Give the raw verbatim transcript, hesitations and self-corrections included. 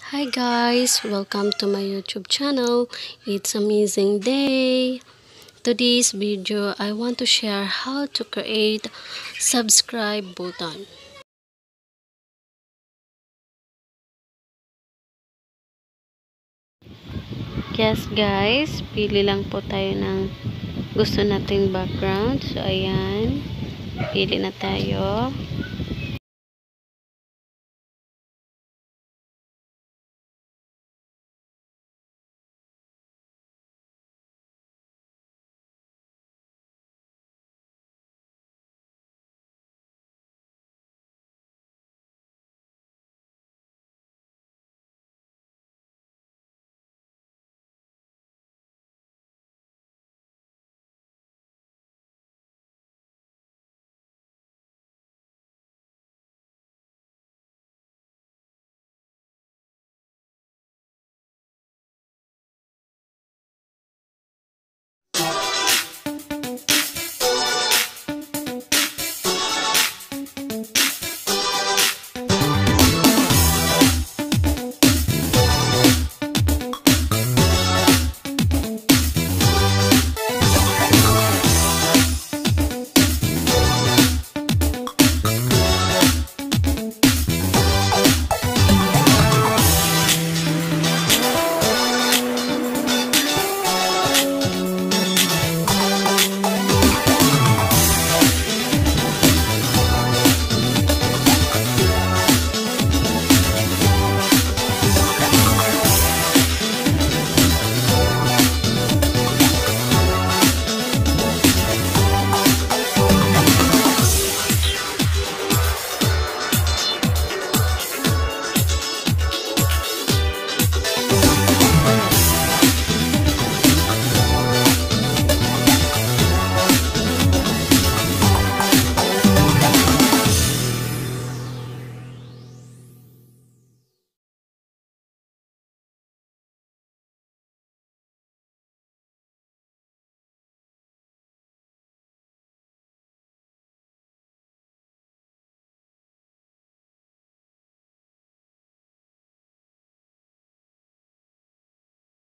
Hi guys, welcome to my YouTube channel. It's amazing day. Today's video I want to share how to create subscribe button. Yes guys, pili lang po tayo ng gusto nating background. So ayan, pili na tayo.